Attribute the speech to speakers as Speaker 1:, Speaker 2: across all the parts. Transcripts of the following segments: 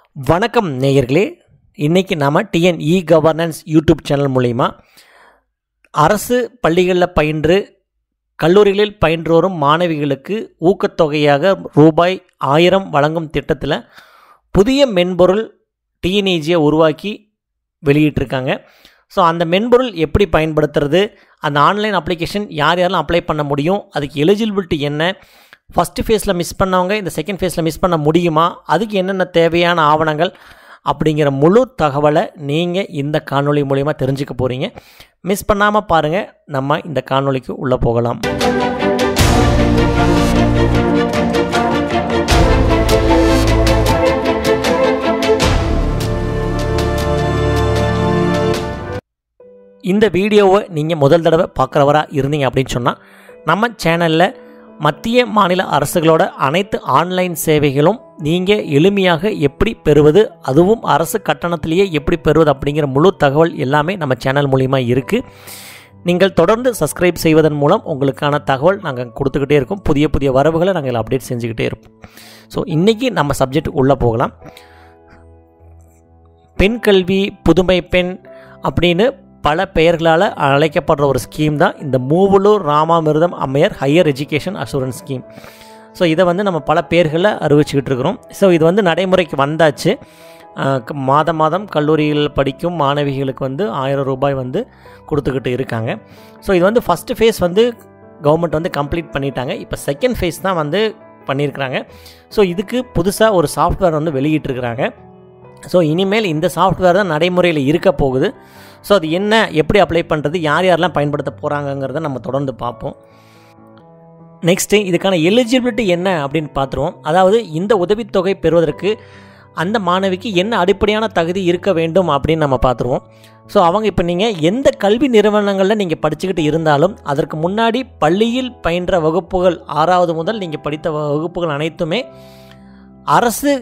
Speaker 1: வணக்கம் நேயர்களே, இன்றைக்கி நாம் டிஎன்இ கவர்னன்ஸ் யூடியூப் சேனல் மூலிமா அரசு பள்ளிகளில் பயின்று கல்லூரிகளில் பயின்று வரும் மாணவிகளுக்கு ஊக்கத்தொகையாக ரூபாய் 1000 வழங்கும் திட்டத்தில் புதிய மென்பொருள் டிஎன்இஜியை உருவாக்கி வெளியிட்டிருக்காங்க. ஸோ அந்த மென்பொருள் எப்படி பயன்படுத்துறது, அந்த ஆன்லைன் அப்ளிகேஷன் யார் யாரெல்லாம் அப்ளை பண்ண முடியும், அதுக்கு எலிஜிபிலிட்டி என்ன, ஃபஸ்ட்டு ஃபேஸில் மிஸ் பண்ணவங்க இந்த செகண்ட் ஃபேஸில் மிஸ் பண்ண முடியுமா, அதுக்கு என்னென்ன தேவையான ஆவணங்கள் அப்படிங்கிற முழு தகவலை நீங்கள் இந்த காணொளி மூலிமா தெரிஞ்சுக்க போகிறீங்க. மிஸ் பண்ணாமல் பாருங்கள். நம்ம இந்த காணொளிக்கு உள்ளே போகலாம். இந்த வீடியோவை நீங்கள் முதல் தடவை பார்க்குறவராக இருந்தீங்க அப்படின்னு சொன்னால், நம்ம சேனலில் மத்திய மாநில அரசுகளோட அனைத்து ஆன்லைன் சேவைகளும் நீங்கள் எளிமையாக எப்படி பெறுவது, அதுவும் அரசு கட்டணத்திலேயே எப்படி பெறுவது அப்படிங்கிற முழு தகவல் எல்லாமே நம்ம சேனல் மூலிமா இருக்குது. நீங்கள் தொடர்ந்து சப்ஸ்கிரைப் செய்வதன் மூலம் உங்களுக்கான தகவல் நாங்கள் கொடுத்துக்கிட்டே இருக்கோம். புதிய புதிய வரவுகளை நாங்கள் அப்டேட் செஞ்சுக்கிட்டே இருப்போம். ஸோ இன்றைக்கி நம்ம சப்ஜெக்ட் உள்ளே போகலாம். பெண்கல்வி, புதுமை பெண் அப்படின்னு பல பெயர்களால் அழைக்கப்படுற ஒரு ஸ்கீம் தான் இந்த Moovalur Ramamirtham Ammaiyar higher education assurance scheme. So இதை பல பெயர்களில் அறிவிச்சுக்கிட்டு இருக்கிறோம். ஸோ இது நடைமுறைக்கு வந்தாச்சு. மாதம் கல்லூரியில் படிக்கும் மாணவிகளுக்கு 1000 ரூபாய் கொடுத்துக்கிட்டு இருக்காங்க. ஸோ இது ஃபஸ்ட்டு ஃபேஸ் கவர்மெண்ட் கம்ப்ளீட் பண்ணிட்டாங்க. இப்போ செகண்ட் ஃபேஸ் தான் பண்ணியிருக்கிறாங்க. ஸோ இதுக்கு புதுசாக ஒரு சாஃப்ட்வேர் வெளியிட்டிருக்கிறாங்க. ஸோ இனிமேல் இந்த சாஃப்ட்வேர் தான் நடைமுறையில் இருக்க போகுது. ஸோ அது என்ன, எப்படி அப்ளை பண்ணுறது, யார் யாரெல்லாம் பயன்படுத்த போகிறாங்கங்கிறத நம்ம தொடர்ந்து பார்ப்போம். நெக்ஸ்ட்டு இதுக்கான எலிஜிபிலிட்டி என்ன அப்படின்னு பார்த்துருவோம். அதாவது இந்த உதவித்தொகை பெறுவதற்கு அந்த மாணவிக்கு என்ன அடிப்படையான தகுதி இருக்க வேண்டும் அப்படின்னு நம்ம பார்த்துருவோம். ஸோ அவங்க இப்போ நீங்கள் எந்த கல்வி நிறுவனங்களில் நீங்கள் படிச்சுக்கிட்டு இருந்தாலும் அதற்கு முன்னாடி பள்ளியில் பயின்ற வகுப்புகள் 6வது முதல் நீங்கள் படித்த வகுப்புகள் அனைத்துமே அரசு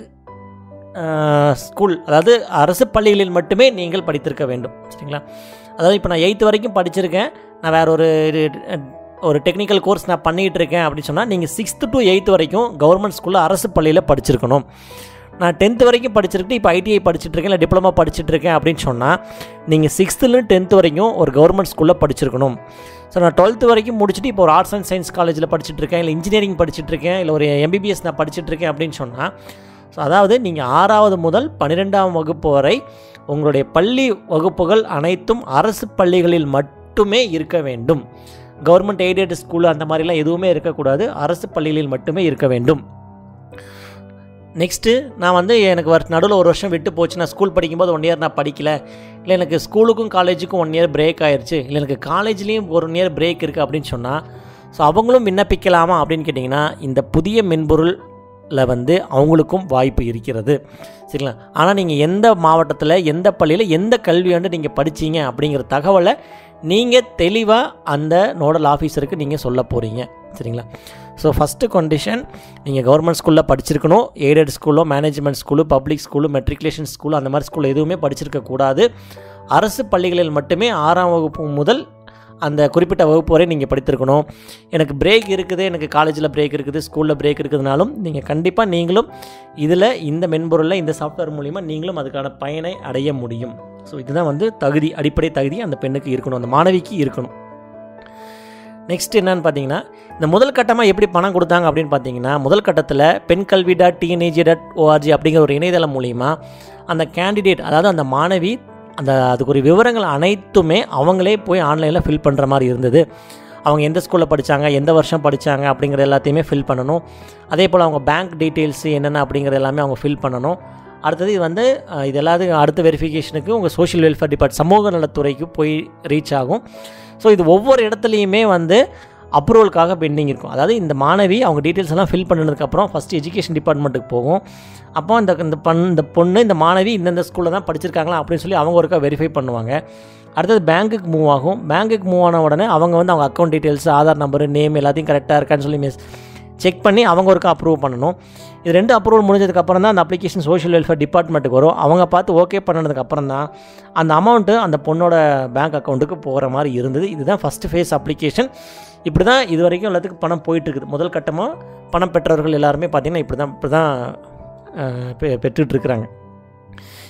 Speaker 1: ஸ்கூல், அதாவது அரசு பள்ளிகளில் மட்டுமே நீங்கள் படித்திருக்க வேண்டும். சரிங்களா? அதாவது இப்போ நான் 8th வரைக்கும் படிச்சிருக்கேன், நான் வேறு ஒரு டெக்னிக்கல் கோர்ஸ் நான் பண்ணிகிட்டு இருக்கேன் அப்படின்னு சொன்னால் நீங்கள் 6th to 8th வரைக்கும் கவர்மெண்ட் ஸ்கூலில் அரசு பள்ளியில் படிச்சிருக்கணும். நான் 10th வரைக்கும் படிச்சிருக்கு, இப்போ ஐடிஐ படிச்சுட்ருக்கேன், இல்லை டிப்ளமா படிச்சுட்ருக்கேன் அப்படின்னு சொன்னால் நீங்கள் 6th to 10th வரைக்கும் ஒரு கவர்மெண்ட் ஸ்கூலில் படிச்சிருக்கணும். ஸோ நான் 12th வரைக்கும் முடிச்சுட்டு இப்போ ஒரு ஆர்ட்ஸ் அண்ட் சயின்ஸ் காலேஜில் படிச்சுட்ருக்கேன், இல்லை இன்ஜினியரிங் படிச்சுட்ருக்கேன், இல்லை ஒரு MBBS நான் படிச்சுட்ருக்கேன் அப்படின்னு சொன்னால், ஸோ அதாவது நீங்கள் 6வது முதல் 12ஆம் வகுப்பு வரை உங்களுடைய பள்ளி வகுப்புகள் அனைத்தும் அரசு பள்ளிகளில் மட்டுமே இருக்க வேண்டும். கவர்மெண்ட் எய்டட் ஸ்கூல் அந்த மாதிரிலாம் எதுவுமே இருக்கக்கூடாது, அரசு பள்ளிகளில் மட்டுமே இருக்க வேண்டும். நெக்ஸ்ட்டு நான் எனக்கு நடுவில் ஒரு வருஷம் விட்டு போச்சு, நான் ஸ்கூல் படிக்கும்போது 1 year நான் படிக்கலை, இல்லை எனக்கு ஸ்கூலுக்கும் காலேஜுக்கும் 1 year பிரேக் ஆயிடுச்சு, இல்லை எனக்கு காலேஜ்லேயும் 1 year பிரேக் இருக்குது அப்படின்னு சொன்னால், ஸோ அவங்களும் விண்ணப்பிக்கலாமா அப்படின்னு கேட்டிங்கன்னா இந்த புதிய மென்பொருள் அவங்களுக்கும் வாய்ப்பு இருக்கிறது. சரிங்களா? ஆனால் நீங்கள் எந்த மாவட்டத்தில், எந்த பள்ளியில், எந்த கல்வி ஆண்டு நீங்கள் படித்தீங்க அப்படிங்கிற தகவலை நீங்கள் தெளிவாக அந்த நோடல் ஆஃபீஸருக்கு நீங்கள் சொல்ல போகிறீங்க. சரிங்களா? ஸோ ஃபஸ்ட்டு கண்டிஷன், நீங்கள் கவர்மெண்ட் ஸ்கூலில் படிச்சிருக்கணும். எய்டட் ஸ்கூலோ, management school, public school, matriculation school அந்த மாதிரி ஸ்கூல் எதுவுமே படிச்சிருக்கக்கூடாது. அரசு பள்ளிகளில் மட்டுமே 6ஆம் வகுப்பு முதல் அந்த குறிப்பிட்ட வகுப்பு வரை நீங்கள் படித்திருக்கணும். எனக்கு பிரேக் இருக்குது, எனக்கு காலேஜில் பிரேக் இருக்குது, ஸ்கூலில் பிரேக் இருக்குதுனாலும் நீங்கள் கண்டிப்பாக நீங்களும் இதில் இந்த மென்பொருளில் இந்த சாஃப்ட்வேர் மூலிமா நீங்களும் அதுக்கான பயனை அடைய முடியும். ஸோ இதுதான் தகுதி, அடிப்படை தகுதி அந்த பெண்ணுக்கு இருக்கணும், அந்த மாணவிக்கு இருக்கணும். நெக்ஸ்ட் என்னன்னு பார்த்தீங்கன்னா, இந்த முதல் கட்டமாக எப்படி பணம் கொடுத்தாங்க அப்படின்னு பார்த்தீங்கன்னா, முதல் கட்டத்தில் penkalvi.tnega.org அப்படிங்கிற ஒரு இணையதளம் மூலிமா அந்த கேண்டிடேட், அதாவது அந்த மாணவி அதுக்கு ஒரு விவரங்கள் அனைத்துமே அவங்களே போய் ஆன்லைனில் ஃபில் பண்ணுற மாதிரி இருந்தது. அவங்க எந்த ஸ்கூலில் படித்தாங்க, எந்த வருஷம் படித்தாங்க அப்படிங்கிற எல்லாத்தையுமே ஃபில் பண்ணணும். அதே போல் அவங்க பேங்க் டீட்டெயில்ஸு என்னென்ன அப்படிங்கிறது எல்லாமே அவங்க ஃபில் பண்ணணும். அடுத்தது இது எல்லாத்தையும் அடுத்த வெரிஃபிகேஷனுக்கு உங்கள் சோஷியல் வெல்ஃபேர் டிபார்ட்மெண்ட், சமூக நலத்துறைக்கு போய் ரீச் ஆகும். ஸோ இது ஒவ்வொரு இடத்துலையுமே அப்ரூவலுக்காக பெண்டிங் இருக்கும். அதாவது இந்த மாணவி அவங்க டீட்டெயில்ஸ் எல்லாம் ஃபில் பண்ணதுக்கப்புறம் ஃபஸ்ட்டு எஜுகேஷன் டிபார்ட்மெண்ட்டுக்கு போகும். அப்போ இந்த பொண்ணு, இந்த மாணவி இந்தந்த ஸ்கூலில் தான் படிச்சிருக்காங்களா அப்படின்னு சொல்லி அவங்க ஒருக்கா வெரிஃபை பண்ணுவாங்க. அடுத்தது பேங்க்குக்கு மூவ் ஆகும். பேங்க்குக்கு மூவ் ஆன உடனே அவங்க அவங்க account details, Aadhaar number, name எல்லாத்தையும் கரெக்டாக இருக்கான்னு சொல்லி செக் பண்ணி அவங்க ஒருக்கா அப்ரூவ் பண்ணணும். இது 2 அப்ரூவல் முடிஞ்சதுக்கப்புறம் தான் அந்த அப்ளிகேஷன் சோஷியல் வெல்ஃபேர் டிபார்ட்மெண்ட்டுக்கு வரும். அவங்க பார்த்து ஓகே பண்ணதுக்கப்புறம் தான் அந்த அமௌண்ட்டு அந்த பொண்ணோட பேங்க் அக்கௌண்ட்டுக்கு போகிற மாதிரி இருந்தது. இதுதான் ஃபஸ்ட்டு ஃபேஸ் அப்ளிகேஷன். இப்படி தான் இது வரைக்கும் எல்லாத்துக்கும் பணம் போயிட்டுருக்குது. முதல் கட்டமாக பணம் பெற்றவர்கள் எல்லாருமே பார்த்திங்கன்னா இப்படி தான் பெற்றுட்ருக்குறாங்க.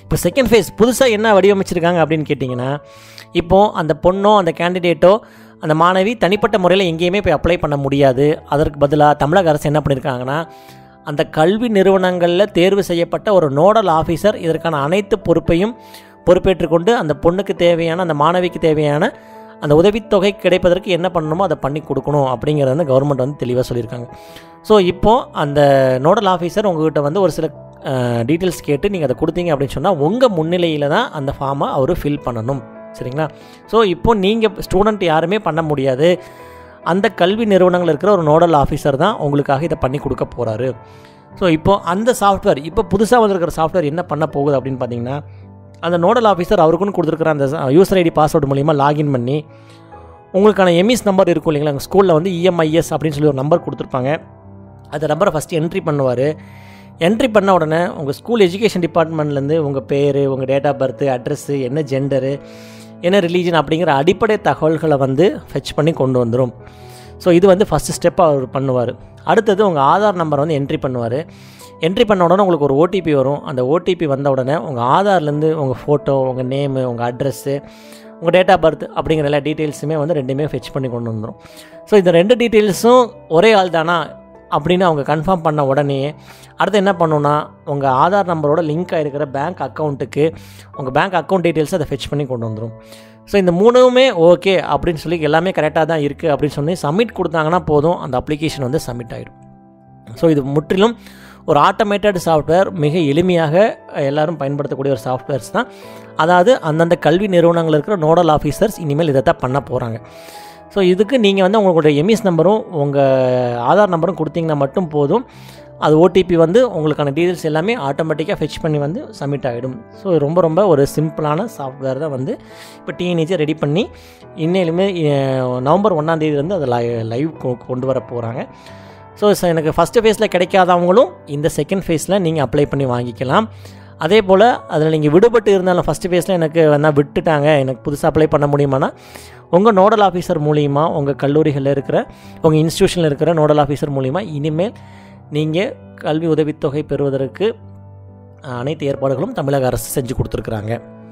Speaker 1: இப்போ செகண்ட் ஃபேஸ் புதுசாக என்ன வடிவமைச்சிருக்காங்க அப்படின்னு கேட்டிங்கன்னா, இப்போது அந்த பொண்ணோ அந்த கேண்டிடேட்டோ அந்த மாணவி தனிப்பட்ட முறையில் எங்கேயுமே போய் அப்ளை பண்ண முடியாது. அதற்கு பதிலாக தமிழக அரசு என்ன பண்ணியிருக்காங்கன்னா, அந்த கல்வி நிறுவனங்களில் தேர்வு செய்யப்பட்ட ஒரு நோடல் ஆஃபீஸர் இதற்கான அனைத்து பொறுப்பையும் பொறுப்பேற்றுக்கொண்டு அந்த பொண்ணுக்கு தேவையான அந்த மாணவிக்கு தேவையான அந்த உதவித்தொகை கிடைப்பதற்கு என்ன பண்ணணுமோ அதை பண்ணி கொடுக்கணும் அப்படிங்கிறத வந்து கவர்மெண்ட் வந்து தெளிவாக சொல்லியிருக்காங்க. ஸோ இப்போது அந்த நோடல் ஆஃபீஸர் உங்கள்கிட்ட வந்து ஒரு சில டீட்டெயில்ஸ் கேட்டு நீங்கள் அதை கொடுத்தீங்க அப்படின்னு சொன்னால் உங்கள் முன்னிலையில் தான் அந்த ஃபார்மை அவர் ஃபில் பண்ணணும். சரிங்களா? ஸோ இப்போது நீங்கள் ஸ்டூடெண்ட் யாருமே பண்ண முடியாது. அந்த கல்வி நிறுவனங்கள் இருக்கிற ஒரு நோடல் ஆஃபீஸர் தான் உங்களுக்காக இதை பண்ணி கொடுக்க போகிறாரு. ஸோ இப்போது அந்த சாஃப்ட்வேர் இப்போ புதுசாக வந்திருக்கிற சாஃப்ட்வேர் என்ன பண்ண போகுது அப்படின்னு பார்த்தீங்கன்னா, அந்த நோடல் ஆஃபீஸர் அவருக்குன்னு கொடுத்துருக்குற அந்த யூசர் ஐடி பாஸ்வேர்டு மூலிமா லாகின் பண்ணி உங்களுக்கான எம்இஸ் நம்பர் இருக்கும் இல்லைங்களா, எங்கள் ஸ்கூலில் வந்து இஎம்ஐஎஸ் அப்படின்னு சொல்லி ஒரு நம்பர் கொடுத்துருப்பாங்க. அந்த நம்பரை ஃபஸ்ட்டு என்ட்ரி பண்ணுவார். என்ட்ரி பண்ண உடனே உங்கள் ஸ்கூல் எஜுகேஷன் டிபார்ட்மெண்ட்லேருந்து உங்கள் பேர், உங்கள் டேட் ஆஃப் பர்த்து, அட்ரஸ்ஸு, என்ன ஜெண்டரு, என்ன ரிலீஜன் அப்படிங்கிற அடிப்படை தகவல்களை வந்து ஃபெச் பண்ணி கொண்டு வந்துடும். ஸோ இது வந்து ஃபஸ்ட்டு ஸ்டெப்பாக அவர் பண்ணுவார். அடுத்தது உங்கள் ஆதார் நம்பரை வந்து என்ட்ரி பண்ணுவார். என்ட்ரி பண்ண உடனே உங்களுக்கு ஒரு ஓடிபி வரும். அந்த ஓடிபி வந்த உடனே உங்கள் ஆதார்லேருந்து உங்கள் ஃபோட்டோ, உங்கள் நேமு, உங்கள் அட்ரஸ்ஸு, உங்கள் டேட் ஆஃப் பர்த் அப்படிங்கிற எல்லா டீட்டெயில்ஸுமே வந்து ரெண்டுமே ஃபெச் பண்ணி கொண்டு வந்துடும். ஸோ இந்த ரெண்டு டீட்டெயில்ஸும் ஒரே ஆள் தானா அப்படின்னு அவங்க கன்ஃபார்ம் பண்ண உடனே அடுத்து என்ன பண்ணணுன்னா, உங்கள் ஆதார் நம்பரோட லிங்க் ஆகிருக்கிற பேங்க் அக்கௌண்ட்டுக்கு உங்கள் பேங்க் அக்கௌண்ட் டீட்டெயில்ஸை அதை ஃபெச் பண்ணி கொண்டு வந்துடும். ஸோ இந்த மூணுமே ஓகே அப்படின்னு சொல்லி எல்லாமே கரெக்டாக தான் இருக்குது அப்படின்னு சொல்லி சப்மிட் கொடுத்தாங்கன்னா போதும், அந்த அப்ளிகேஷன் வந்து சப்மிட் ஆகிடும். ஸோ இது முற்றிலும் ஒரு ஆட்டோமேட்டட் சாஃப்ட்வேர், மிக எளிமையாக எல்லோரும் பயன்படுத்தக்கூடிய ஒரு சாஃப்ட்வேர்ஸ் தான். அதாவது அந்தந்த கல்வி நிறுவனங்கள் இருக்கிற நோடல் ஆஃபீஸர்ஸ் இனிமேல் இதை தான் பண்ண போகிறாங்க. ஸோ இதுக்கு நீங்கள் வந்து உங்களுடைய எம்இஸ் நம்பரும் உங்கள் ஆதார் நம்பரும் கொடுத்தீங்கன்னா மட்டும் போதும். அது ஓடிபி வந்து உங்களுக்கான டீட்டெயில்ஸ் எல்லாமே ஆட்டோமேட்டிக்காக ஃபெச் பண்ணி வந்து சப்மிட் ஆகிடும். ஸோ ரொம்ப ரொம்ப ஒரு சிம்பிளான சாஃப்ட்வேர் தான் வந்து இப்போ டிஎன்ஏஜி ரெடி பண்ணி இன்னையிலுமே நவம்பர் 1 வந்து அதை லைவ் கொண்டு வர போகிறாங்க. ஸோ எனக்கு ஃபஸ்ட்டு ஃபேஸில் கிடைக்காதவங்களும் இந்த செகண்ட் ஃபேஸில் நீங்கள் அப்ளை பண்ணி வாங்கிக்கலாம். அதே போல் அதில் நீங்கள் விடுபட்டு இருந்தாலும் ஃபஸ்ட்டு ஃபேஸில் எனக்கு வேணால் விட்டுட்டாங்க, எனக்கு புதுசாக அப்ளை பண்ண முடியுமானா உங்கள் நோடல் ஆஃபீஸர் மூலிமா, உங்கள் கல்லூரிகளில் இருக்கிற, உங்கள் இன்ஸ்டியூஷனில் இருக்கிற நோடல் ஆஃபீஸர் மூலிமா இனிமேல் நீங்கள் கல்வி உதவித்தொகை பெறுவதற்கு அனைத்து ஏற்பாடுகளும் தமிழக அரசு செஞ்சு கொடுத்துருக்குறாங்க.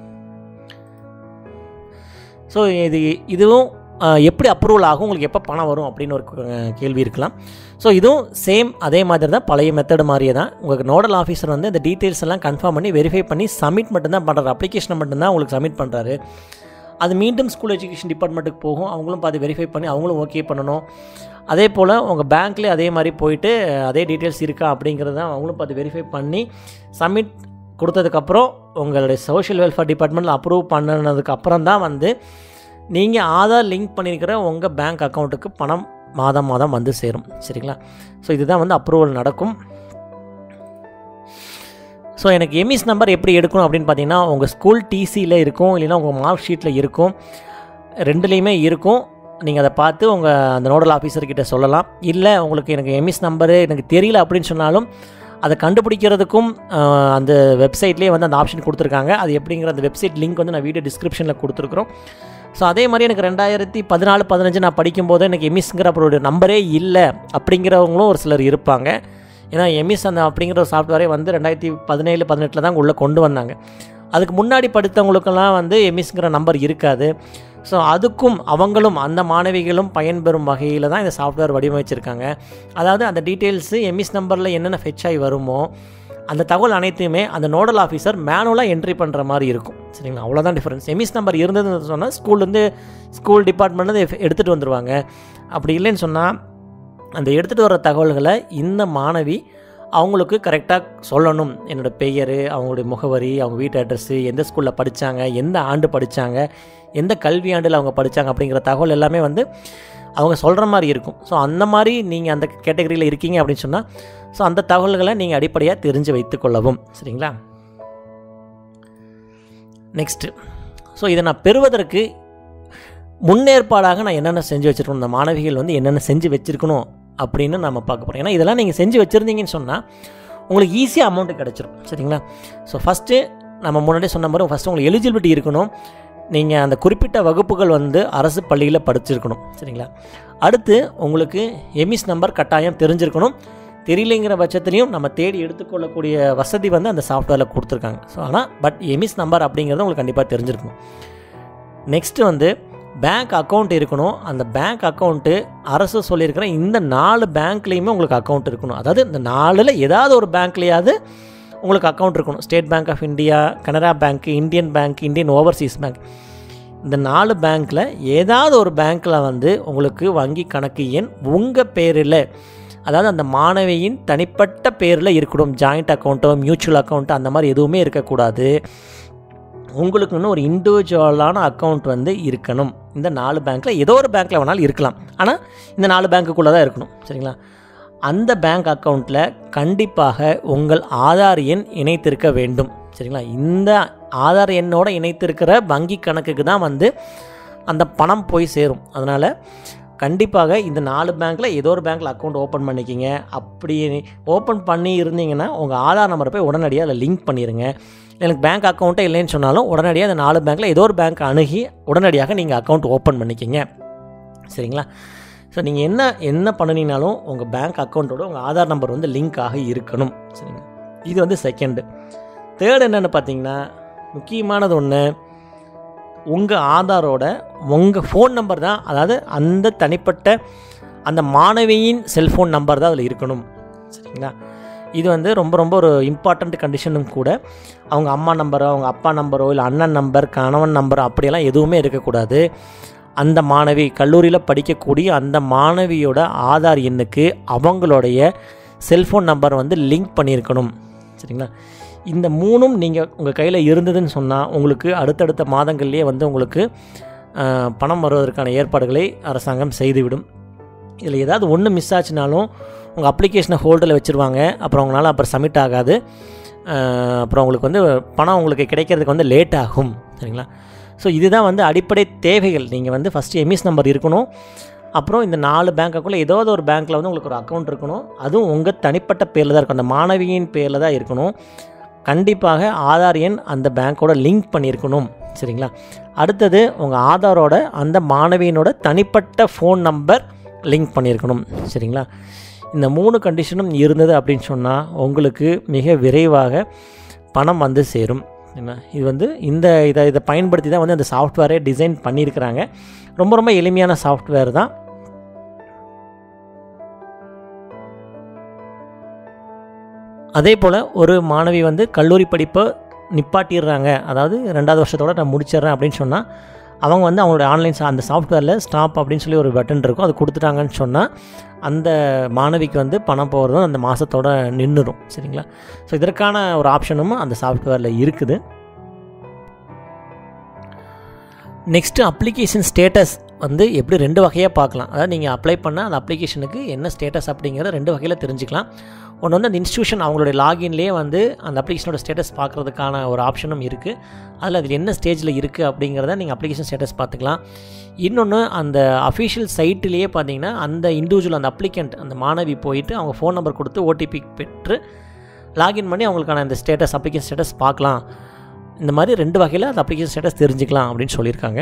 Speaker 1: ஸோ இதுவும் எப்படி அப்ரூவல் ஆகும், உங்களுக்கு எப்போ பணம் வரும் அப்படின்னு ஒரு கேள்வி இருக்கலாம். ஸோ இதுவும் சேம் அதே மாதிரி தான், பழைய மெத்தடு மாதிரியே தான். உங்களுக்கு நோடல் ஆஃபீஸர் வந்து இந்த டீட்டெயில்ஸ் எல்லாம் கன்ஃபார்ம் பண்ணி வெரிஃபை பண்ணி சப்மிட் மட்டும்தான் பண்ணுறாரு. அப்ளிகேஷனை மட்டும்தான் உங்களுக்கு சப்மிட் பண்ணுறாரு. அது மீண்டும் ஸ்கூல் எஜுகேஷன் டிபார்ட்மெண்ட்டுக்கு போகும். அவங்களும் பார்த்து வெரிஃபை பண்ணி அவங்களும் ஓகே பண்ணணும். அதே போல் உங்கள் பேங்க்லேயே அதே மாதிரி போயிட்டு அதே டீட்டெயில்ஸ் இருக்கா அப்படிங்கிறத அவங்களும் பார்த்து வெரிஃபை பண்ணி சப்மிட் கொடுத்ததுக்கப்புறம் உங்களுடைய சோஷியல் வெல்ஃபேர் டிபார்ட்மெண்ட்டில் அப்ரூவ் பண்ணதுக்கப்புறம் தான் வந்து நீங்கள் ஆதார் லிங்க் பண்ணியிருக்கிற உங்கள் பேங்க் அக்கௌண்ட்டுக்கு பணம் மாதம் மாதம் வந்து சேரும். சரிங்களா? ஸோ இதுதான் வந்து அப்ரூவல் நடக்கும். ஸோ எனக்கு எம்இஸ் நம்பர் எப்படி எடுக்கணும் அப்படின்னு பார்த்தீங்கன்னா, உங்கள் ஸ்கூல் டிசியில் இருக்கும், இல்லைன்னா உங்கள் மார்க் ஷீட்டில் இருக்கும், ரெண்டுலேயுமே இருக்கும். நீங்கள் அதை பார்த்து உங்கள் அந்த நோடல் ஆஃபீஸர்கிட்ட சொல்லலாம். இல்லை உங்களுக்கு எனக்கு எம்இஸ் நம்பரு எனக்கு தெரியல அப்படின்னு சொன்னாலும் அதை கண்டுபிடிக்கிறதுக்கும் அந்த வெப்சைட்லேயே வந்து அந்த ஆப்ஷன் கொடுத்துருக்காங்க. அது எப்படிங்கிற அந்த வெப்சைட் லிங்க் வந்து நான் வீடியோ டிஸ்கிரிப்ஷனில் கொடுத்துருக்குறோம். ஸோ அதே மாதிரி எனக்கு 2014-15 நான் படிக்கும்போது எனக்கு எம்இஸ்ங்கிற அப்புறம் நம்பரே இல்லை அப்படிங்கிறவங்களும் ஒரு சிலர் இருப்பாங்க. ஏன்னா எம்இஸ் அந்த அப்படிங்கிற ஒரு சாஃப்ட்வேரே வந்து 2017-18 தான் உள்ளே கொண்டு வந்தாங்க. அதுக்கு முன்னாடி படித்தவங்களுக்கெல்லாம் வந்து எம்இஸ்ங்கிற நம்பர் இருக்காது. ஸோ அதுக்கும் அவங்களும் அந்த மாணவிகளும் பயன்பெறும் வகையில் தான் இந்த சாஃப்ட்வேர் வடிவமைச்சிருக்காங்க. அதாவது அந்த டீட்டெயில்ஸு எம்இஸ் நம்பரில் என்னென்ன ஃபெச் ஆகி வருமோ அந்த தகவல் அனைத்துமே அந்த நோடல் ஆஃபீஸர் மேனுவலாக என்ட்ரி பண்ணுற மாதிரி இருக்கும். சரிங்களா? அவ்வளோதான் டிஃப்ரென்ஸ். எம்இஸ் நம்பர் இருந்ததுன்னு சொன்னால் ஸ்கூல் டிபார்ட்மெண்ட்லேருந்து எடுத்துகிட்டு வந்துடுவாங்க. அப்படி இல்லைன்னு சொன்னால் அந்த எடுத்துகிட்டு வர தகவல்களை இந்த மாணவி அவங்களுக்கு கரெக்டாக சொல்லணும். என்னோடய பெயர், அவங்களுடைய முகவரி, அவங்க வீட்டு அட்ரஸ்ஸு, எந்த ஸ்கூலில் படித்தாங்க, எந்த ஆண்டு படித்தாங்க, எந்த கல்வி ஆண்டில் அவங்க படித்தாங்க அப்படிங்கிற தகவல் எல்லாமே வந்து அவங்க சொல்கிற மாதிரி இருக்கும். ஸோ அந்த மாதிரி நீங்கள் அந்த கேட்டகரியில் இருக்கீங்க அப்படின்னு சொன்னால் ஸோ அந்த தகவல்களை நீங்கள் அடிப்படையாக தெரிஞ்சு வைத்து கொள்ளவும். சரிங்களா? நெக்ஸ்ட்டு, ஸோ இதை நான் பெறுவதற்கு முன்னேற்பாடாக நான் என்னென்ன செஞ்சு வச்சுருக்கணும், இந்த மாணவிகள் வந்து என்னென்ன செஞ்சு வச்சுருக்கணும் அப்படின்னு நம்ம பார்க்க போகிறோம். ஏன்னா இதெல்லாம் நீங்கள் செஞ்சு வச்சுருந்தீங்கன்னு சொன்னால் உங்களுக்கு ஈஸியாக அமௌண்ட்டு கிடச்சிரும். சரிங்களா? ஸோ ஃபஸ்ட்டு நம்ம முன்னாடியே சொன்ன மாதிரி ஃபஸ்ட்டு உங்களுக்கு எலிஜிபிலிட்டி இருக்கணும். நீங்கள் அந்த குறிப்பிட்ட வகுப்புகள் வந்து அரசு பள்ளியில் படிச்சிருக்கணும். சரிங்களா? அடுத்து உங்களுக்கு எம்இஸ் நம்பர் கட்டாயம் தெரிஞ்சிருக்கணும். தெரியலைங்கிற பட்சத்துலையும் நம்ம தேடி எடுத்துக்கொள்ளக்கூடிய வசதி வந்து அந்த சாஃப்ட்வேரில் கொடுத்துருக்காங்க. ஸோ ஆனால் பட் எமிஸ் நம்பர் அப்படிங்கிறது உங்களுக்கு கண்டிப்பாக தெரிஞ்சிருக்கணும். நெக்ஸ்ட்டு வந்து பேங்க் அக்கௌண்ட் இருக்கணும். அந்த பேங்க் அக்கௌண்ட்டு அரசு சொல்லியிருக்கிற இந்த 4 பேங்க்லேயுமே உங்களுக்கு அக்கௌண்ட் இருக்கணும். அதாவது இந்த 4ல் ஏதாவது ஒரு பேங்க்லேயாவது உங்களுக்கு அக்கௌண்ட் இருக்கணும். State Bank of India, Canara Bank, Indian Bank, Indian Overseas Bank, இந்த 4 பேங்க்கில் ஏதாவது ஒரு பேங்க்கில் வந்து உங்களுக்கு வங்கி கணக்கு எண் உங்கள் பேரில், அதாவது அந்த மாணவியின் தனிப்பட்ட பேரில் இருக்கணும். ஜாயிண்ட் அக்கௌண்ட்டோ மியூச்சுவல் அக்கௌண்ட்டோ அந்த மாதிரி எதுவுமே இருக்கக்கூடாது. உங்களுக்குன்னு ஒரு இண்டிவிஜுவலான அக்கௌண்ட் வந்து இருக்கணும். இந்த 4 பேங்க்கில் ஏதோ ஒரு பேங்க்கில் வேணாலும் இருக்கலாம், ஆனால் இந்த 4 பேங்க்குள்ளே தான் இருக்கணும். சரிங்களா? அந்த பேங்க் அக்கௌண்ட்டில் கண்டிப்பாக உங்கள் ஆதார் எண் இணைத்திருக்க வேண்டும். சரிங்களா? இந்த ஆதார் எண்ணோடு இணைத்திருக்கிற வங்கி கணக்குக்கு தான் வந்து அந்த பணம் போய் சேரும். அதனால் கண்டிப்பாக இந்த 4 பேங்க்கில் ஏதோ ஒரு பேங்க்கில் அக்கௌண்ட் ஓப்பன் பண்ணிக்கிங்க. அப்படி ஓப்பன் பண்ணி இருந்தீங்கன்னா உங்கள் ஆதார் நம்பரை போய் உடனடியாக அதில் லிங்க் பண்ணிடுங்க. எனக்கு பேங்க் அக்கௌண்ட்டே இல்லைன்னு சொன்னாலும் உடனடியாக அந்த 4 பேங்க்கில் ஏதோ ஒரு பேங்க் அணுகி உடனடியாக நீங்கள் அக்கௌண்ட் ஓப்பன் பண்ணிக்கிங்க. சரிங்களா? ஸோ நீங்கள் என்ன பண்ணினீங்கனாலும் உங்கள் பேங்க் அக்கௌண்ட்டோட உங்கள் ஆதார் நம்பர் வந்து லிங்க் ஆகி இருக்கணும். சரிங்களா? இது வந்து செகண்டு. தேர்டு என்னென்னு பார்த்தீங்கன்னா, முக்கியமானது ஒன்று, உங்கள் ஆதாரோட உங்கள் ஃபோன் நம்பர் தான், அதாவது அந்த தனிப்பட்ட அந்த மாணவியின் செல்ஃபோன் நம்பர் தான் அதில் இருக்கணும். சரிங்களா? இது வந்து ரொம்ப ரொம்ப ஒரு இம்பார்ட்டண்ட் கண்டிஷனும் கூட. அவங்க அம்மா நம்பரோ அவங்க அப்பா நம்பரோ இல்லை அண்ணன் நம்பர், கணவன் நம்பர் அப்படியெல்லாம் எதுவுமே இருக்கக்கூடாது. அந்த மாணவி கல்லூரியில் படிக்கக்கூடிய அந்த மாணவியோட ஆதார் எண்ணுக்கு அவங்களுடைய செல்ஃபோன் நம்பர் வந்து லிங்க் பண்ணியிருக்கணும். சரிங்களா? இந்த 3ம் நீங்கள் உங்கள் கையில் இருந்ததுன்னு சொன்னால் உங்களுக்கு அடுத்தடுத்த மாதங்கள்லேயே வந்து உங்களுக்கு பணம் வருவதற்கான ஏற்பாடுகளை அரசாங்கம் செய்துவிடும். இதில் ஏதாவது ஒன்று மிஸ் ஆச்சுனாலும் உங்கள் அப்ளிகேஷனை ஹோல்டில் வச்சுருவாங்க. அப்புறம் உங்களால் அப்புறம் சப்மிட் ஆகாது. அப்புறம் உங்களுக்கு வந்து பணம் உங்களுக்கு கிடைக்கிறதுக்கு வந்து லேட் ஆகும். சரிங்களா? ஸோ இதுதான் வந்து அடிப்படை தேவைகள். நீங்கள் வந்து ஃபஸ்ட்டு எமிஸ் நம்பர் இருக்கணும். அப்புறம் இந்த 4 பேங்க்குள்ளே ஏதாவது ஒரு பேங்க்கில் வந்து உங்களுக்கு ஒரு அக்கௌண்ட் இருக்கணும். அதுவும் உங்கள் தனிப்பட்ட பேரில் தான் இருக்கும், அந்த மாணவியின் பேரில் தான் இருக்கணும். கண்டிப்பாக ஆதார் எண் அந்த பேங்க்கோட லிங்க் பண்ணியிருக்கணும். சரிங்களா? அடுத்தது உங்கள் ஆதாரோட அந்த மாணவியினோட தனிப்பட்ட ஃபோன் நம்பர் லிங்க் பண்ணியிருக்கணும். சரிங்களா? இந்த 3 கண்டிஷனும் இருந்தது அப்படின்னு சொன்னால் உங்களுக்கு மிக விரைவாக பணம் வந்து சேரும். இது வந்து இதை பயன்படுத்தி தான் வந்து அந்த சாஃப்ட்வேரை டிசைன் பண்ணியிருக்கிறாங்க. ரொம்ப ரொம்ப எளிமையான சாஃப்ட்வேர் தான். அதே போல் ஒரு மாணவி வந்து கல்லூரி படிப்பை நிப்பாட்டிடுறாங்க, அதாவது 2வது வருஷத்தோடு நான் முடிச்சிடுறேன் அப்படின்னு சொன்னால் அவங்க வந்து அவங்களோட ஆன்லைன் அந்த சாஃப்ட்வேரில் ஸ்டாப் அப்படின்னு சொல்லி ஒரு பட்டன் இருக்கும், அது கொடுத்துட்டாங்கன்னு சொன்னால் அந்த மாணவிக்கு வந்து பணம் போகிறதும் அந்த மாதத்தோடு நின்றுடும். சரிங்களா? ஸோ இதற்கான ஒரு ஆப்ஷனும் அந்த சாஃப்ட்வேரில் இருக்குது. நெக்ஸ்ட்டு அப்ளிகேஷன் ஸ்டேட்டஸ் வந்து எப்படி 2 வகையாக பார்க்கலாம். அதாவது நீங்கள் அப்ளை பண்ண அந்த அப்ளிகேஷனுக்கு என்ன ஸ்டேட்டஸ் அப்படிங்கிறத 2 வகையில் தெரிஞ்சுக்கலாம். ஒன்று வந்து அந்த இன்ஸ்டியூஷன் அவங்களுடைய லாகின்லேயே வந்து அந்த அப்ளிகேஷனோட ஸ்டேட்டஸ் பார்க்குறதுக்கான ஒரு ஆப்ஷனும் இருக்குது. அதில் என்ன ஸ்டேஜில் இருக்குது அப்படிங்கிறத நீங்கள் அப்ளிகேஷன் ஸ்டேட்டஸ் பார்த்துக்கலாம். இன்னொன்று அந்த அஃபிஷியல் சைட்லேயே பார்த்தீங்கன்னா அந்த இண்டிவிஜுவல் அந்த அப்ளிகண்ட் அந்த மாணவி போயிட்டு அவங்க ஃபோன் நம்பர் கொடுத்து ஓடிபி பெற்று லாகின் பண்ணி அவங்களுக்கான அந்த ஸ்டேட்டஸ் அப்ளிகேஷன் ஸ்டேட்டஸ் பார்க்கலாம். இந்த மாதிரி 2 வகையில் அந்த அப்ளிகேஷன் ஸ்டேட்டஸ் தெரிஞ்சுக்கலாம் அப்படின்னு சொல்லியிருக்காங்க.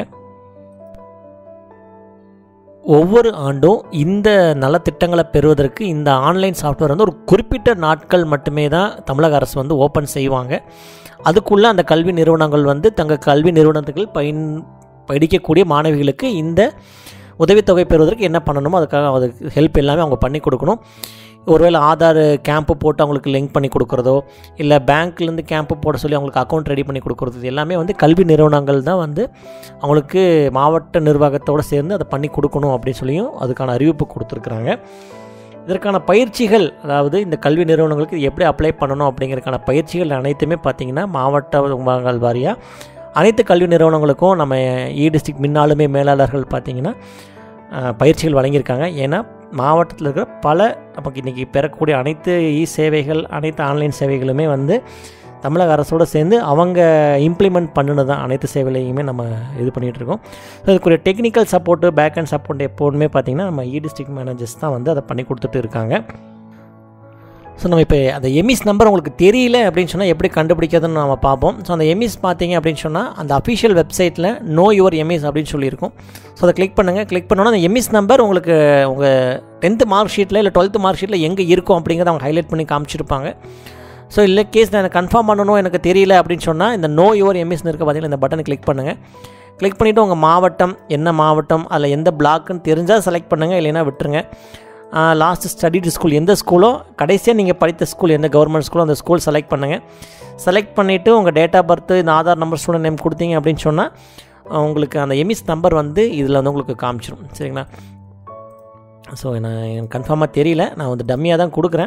Speaker 1: ஒவ்வொரு ஆண்டும் இந்த நலத்திட்டங்களை பெறுவதற்கு இந்த ஆன்லைன் சாஃப்ட்வேர் வந்து ஒரு குறிப்பிட்ட நாட்கள் மட்டுமே தான் தமிழக அரசு வந்து ஓப்பன் செய்வாங்க. அதுக்குள்ளே அந்த கல்வி நிறுவனங்கள் வந்து தங்கள் கல்வி நிறுவனத்துக்கு படிக்கக்கூடிய மாணவிகளுக்கு இந்த உதவித்தொகை பெறுவதற்கு என்ன பண்ணணுமோ அதுக்காக அதுக்கு ஹெல்ப் எல்லாமே அவங்க பண்ணி கொடுக்கணும். ஒருவேளை ஆதார் கேம்ப்பு போட்டு அவங்களுக்கு லிங்க் பண்ணி கொடுக்குறதோ இல்லை பேங்க்லேருந்து கேம்ப்பு போட சொல்லி அவங்களுக்கு அக்கௌண்ட் ரெடி பண்ணி கொடுக்குறது எல்லாமே வந்து கல்வி நிறுவனங்கள் தான் வந்து அவங்களுக்கு மாவட்ட நிர்வாகத்தோடு சேர்ந்து அதை பண்ணி கொடுக்கணும் அப்படின்னு சொல்லியும் அதுக்கான அறிவிப்பு கொடுத்துருக்குறாங்க. இதற்கான பயிற்சிகள், அதாவது இந்த கல்வி நிறுவனங்களுக்கு எப்படி அப்ளை பண்ணணும் அப்படிங்கிறதுக்கான பயிற்சிகள் அனைத்துமே பார்த்திங்கன்னா மாவட்ட வாரியாக அனைத்து கல்வி நிறுவனங்களுக்கும் நம்ம edistrict மின்னாளுமை மேலாளர்கள் பார்த்திங்கன்னா பயிற்சிகள் வழங்கியிருக்காங்க. ஏன்னா மாவட்டத்தில் இருக்கிற பல நமக்கு இன்றைக்கி பெறக்கூடிய அனைத்து சேவைகள் அனைத்து ஆன்லைன் சேவைகளுமே வந்து தமிழக அரசோடு சேர்ந்து அவங்க இம்ப்ளிமெண்ட் பண்ணினது தான் அனைத்து சேவைகளையுமே நம்ம இது பண்ணிகிட்ருக்கோம். ஸோ அதுக்குரிய technical support backend support எப்போதுமே பார்த்திங்கன்னா நம்ம edistrict மேனேஜர்ஸ் தான் வந்து அதை பண்ணி கொடுத்துட்டு இருக்காங்க. ஸோ நம்ம இப்போ அந்த எமிஸ் நம்பர் உங்களுக்கு தெரியல அப்படின்னு சொன்னால் எப்படி கண்டுபிடிக்கிறதுன்னு நம்ம பார்ப்போம். ஸோ அந்த எமிஸ் பார்த்தீங்க அப்படின்னு சொன்னால் அந்த அஃபிஷியல் வெப்சைட்டில் நோ யுவர் எமிஸ் அப்படின்னு சொல்லியிருக்கும். ஸோ அதை கிளிக் பண்ணுங்கள். கிளிக் பண்ணோன்னா அந்த எமிஸ் நம்பர் உங்களுக்கு உங்கள் 10th மார்க் ஷீட்டில் இல்லை 12th மார்க் ஷீட்டில் எங்கே இருக்கும் அப்படிங்கிறத அவங்க ஹைலைட் பண்ணி காமிச்சிருப்பாங்க. ஸோ இல்லை கேஸ் நான் எனக்கு கன்ஃபார்ம் பண்ணணும் எனக்கு தெரியல அப்படின்னு சொன்னால் இந்த நோ யுவர் எம்இஸ்ன்னு இருக்க பார்த்தீங்கன்னா இந்த பட்டனை கிளிக் பண்ணுங்கள். கிளிக் பண்ணிவிட்டு உங்கள் மாவட்டம் என்ன மாவட்டம் அதில் எந்த பிளாக்குன்னு தெரிஞ்சால் செலக்ட் பண்ணுங்கள், இல்லைன்னா விட்டுருங்க. லாஸ்ட்டு ஸ்டடிடு ஸ்கூல் எந்த ஸ்கூலோ கடைசியாக நீங்கள் படித்த ஸ்கூல் எந்த கவர்மெண்ட் ஸ்கூலோ அந்த ஸ்கூல் செலக்ட் பண்ணுங்கள். செலக்ட் பண்ணிவிட்டு உங்கள் டேட் ஆஃப் பர்த்து இந்த ஆதார் நம்பர் ஸ்டூடெண்ட் நேம் கொடுத்தீங்க அப்படின்னு சொன்னால் உங்களுக்கு அந்த எம்இஸ் நம்பர் வந்து இதில் வந்து உங்களுக்கு காமிச்சிடும். சரிங்களா? ஸோ எனக்கு கன்ஃபார்மாக தெரியல, நான் வந்து டம்மியாக தான் கொடுக்குறேன்.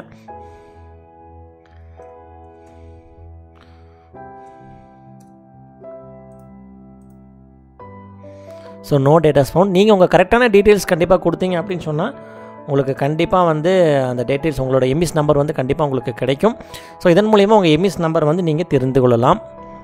Speaker 1: So no datas found. நீங்கள் உங்கள் கரெக்டான டீட்டெயில்ஸ் கண்டிப்பாக கொடுத்தீங்க அப்படின்னு சொன்னால் உங்களுக்கு கண்டிப்பாக வந்து அந்த டீட்டெயில்ஸ் உங்களோட எம்இஸ் நம்பர் வந்து கண்டிப்பாக உங்களுக்கு கிடைக்கும். ஸோ இதன் மூலிமா உங்கள் எம்இஸ் நம்பர் வந்து நீங்கள் தெரிந்து கொள்ளலாம்.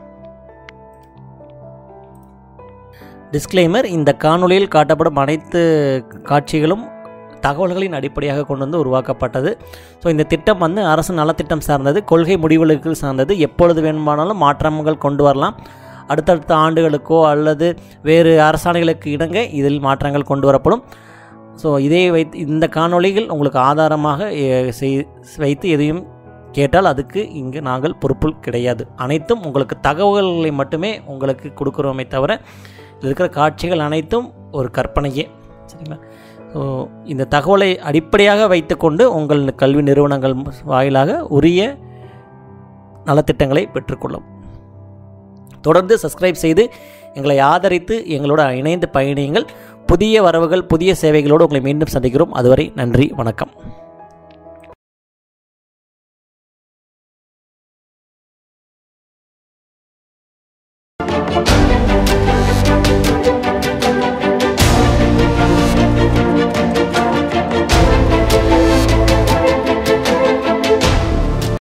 Speaker 1: டிஸ்க்ளைமர்: இந்த காணொளியில் காட்டப்படும் அனைத்து காட்சிகளும் தகவல்களின் அடிப்படையாக கொண்டு வந்து உருவாக்கப்பட்டது. ஸோ இந்த திட்டம் வந்து அரசு நலத்திட்டம் சார்ந்தது, கொள்கை முடிவுகளுக்கு சார்ந்தது. எப்பொழுது வேணுமானாலும் மாற்றங்கள் கொண்டு வரலாம். அடுத்தடுத்த ஆண்டுகளுக்கோ அல்லது வேறு அரசாணைகளுக்கு இணங்க இதில் மாற்றங்கள் கொண்டு வரப்படும். ஸோ இதை வைத்து இந்த காணொளிகள் உங்களுக்கு ஆதாரமாக வைத்து எதையும் கேட்டால் அதுக்கு இங்கு நாங்கள் பொறுப்பு கிடையாது. அனைத்தும் உங்களுக்கு தகவல்களை மட்டுமே உங்களுக்கு கொடுக்குறோமே தவிர இதில் இருக்கிற காட்சிகள் அனைத்தும் ஒரு கற்பனையே. சரிங்களா? ஸோ இந்த தகவலை அடிப்படையாக வைத்துக்கொண்டு உங்கள் கல்வி நிறுவனங்கள் வாயிலாக உரிய நலத்திட்டங்களை பெற்றுக்கொள்ளும். தொடர்ந்து சப்ஸ்கிரைப் செய்து எங்களை ஆதரித்து எங்களோட இணைந்து பயணியுங்கள். புதிய வரவுகள் புதிய சேவைகளோடு உங்களை மீண்டும் சந்திக்கிறோம். அதுவரை நன்றி, வணக்கம்.